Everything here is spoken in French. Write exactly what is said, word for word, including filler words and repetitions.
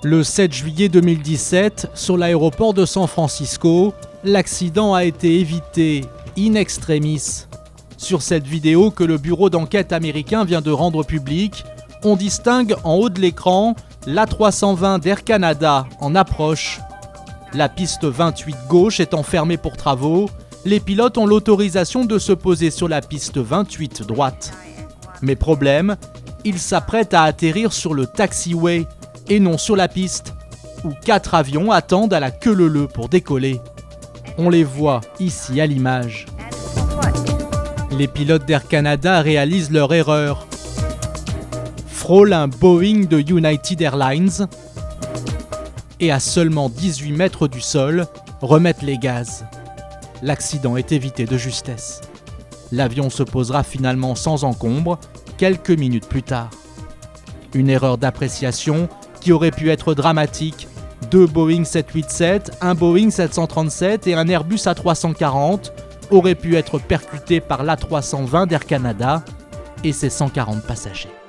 Le sept juillet deux mille dix-sept, sur l'aéroport de San Francisco, l'accident a été évité in extremis. Sur cette vidéo que le bureau d'enquête américain vient de rendre publique, on distingue en haut de l'écran l'A trois cent vingt d'Air Canada en approche. La piste vingt-huit gauche étant fermée pour travaux, les pilotes ont l'autorisation de se poser sur la piste vingt-huit droite. Mais problème, ils s'apprêtent à atterrir sur le taxiway et non sur la piste, où quatre avions attendent à la queue leu-leu pour décoller. On les voit ici à l'image. Les pilotes d'Air Canada réalisent leur erreur, frôlent un Boeing de United Airlines et à seulement dix-huit mètres du sol, remettent les gaz. L'accident est évité de justesse. L'avion se posera finalement sans encombre quelques minutes plus tard. Une erreur d'appréciation qui aurait pu être dramatique. Deux Boeing sept cent quatre-vingt-sept, un Boeing sept cent trente-sept et un Airbus A trois cent quarante auraient pu être percutés par l'A trois cent vingt d'Air Canada et ses cent quarante passagers.